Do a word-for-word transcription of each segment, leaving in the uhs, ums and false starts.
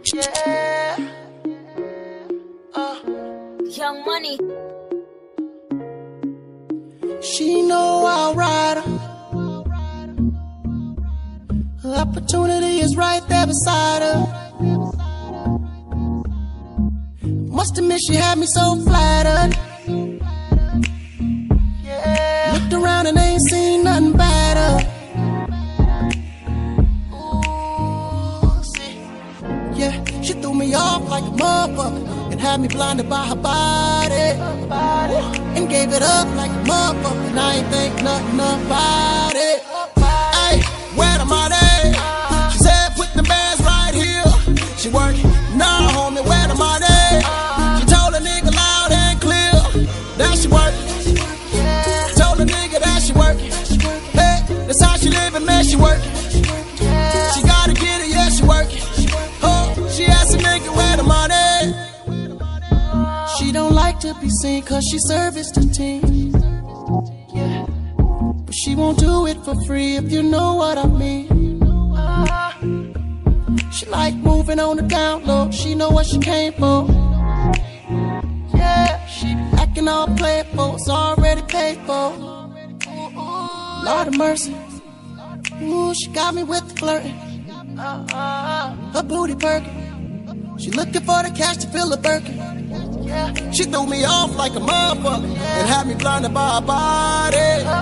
Yeah. Uh. Young Money. She know I'll ride her. Her opportunity is right there beside her. Must admit she had me so flattered. Yeah. Looked around and ain't seen nothing better. Ooh, see. Yeah, she threw me off like a motherfucker and had me blinded by her body. Ooh, and gave it up like a motherfucker and I ain't think nothing about it. Hey, where the money? She said put the bands right here. She working, nah homie, where the money? She told a nigga loud and clear that she working. Told a nigga that she working. Hey, that's how she living, man, she working. She gotta get it, yeah, she working. Oh, she asked a nigga where the money. She don't like to be seen cause she serviced the team. Yeah, but she won't do it for free if you know what I mean. She like moving on the down low, she know what she came for. Yeah, she acting all playful, it's already paid for. Lord of mercy, ooh, she got me with the flirting. Her booty perking, she looking for the cash to fill the Birkin. Yeah, she threw me off like a motherfucker and had me blinded by her body.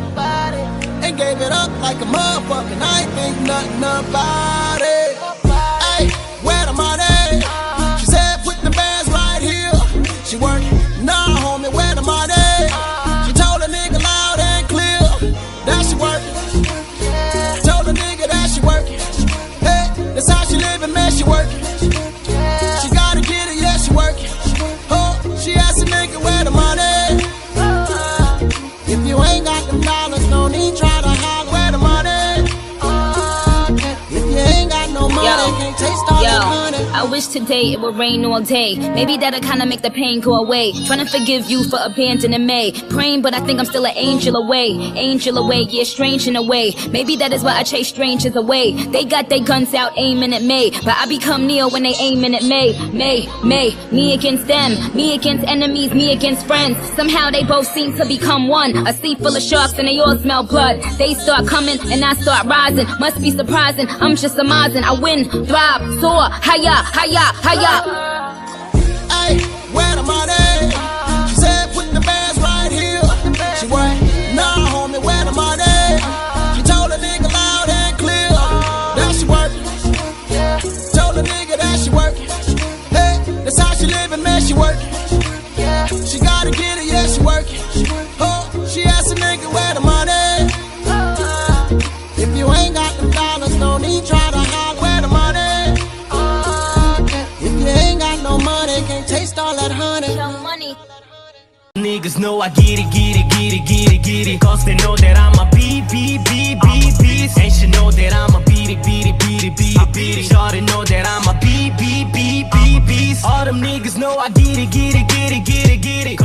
And gave it up like a motherfucker and I ain't think nothing about it. Hey, where the money? She said put the bands right here. She working, nah homie, where the money? She told a nigga loud and clear that she working. Told a nigga that she working. Hey, that's how she living, man, she working. She gotta get it, yeah, she working. Oh, she asked a nigga where the money? If you ain't got them dollars, no need try to holler where the money. If you ain't got no money, Yo. can't taste all Yo, that honey. I wish today it would rain all day. Maybe that'll kinda make the pain go away. Trying to forgive you for abandoning me. Praying, but I think I'm still an angel away. Angel away, yeah, strange in a way. Maybe that is why I chase strangers away. They got their guns out aiming at me, but I become Neo when they aiming at me. Me, me, me against them. Me against enemies, me against friends. Somehow they both seem to become one. A sea full of sharks and they all smell blood. They start coming and I start rising. Must be surprising, I'm just surmising. I win, thrive, soar, higher, higher, higher. Hey, where the money? She said put the bands right here. She working, nah homie, where the money? She told a nigga loud and clear that she working. Told a nigga that she working. Hey, that's how she living, man, she working. She gotta get it, yeah, she working. Oh, she asked a nigga where the money? If you ain't got them dollars, no need try to hide where the money. If you ain't got no money, can't taste all that honey. Young Money. Niggas know I get it, get it, get it, get it, get it. Cause they know that I'm a B, B, B, B, beast. And she know that I'm a beat it, beat it, beat it, beat it, beat it. Shawty know that I'm a B, B, B, B, beast. All them niggas know I get it, get it, get it, get it, get it.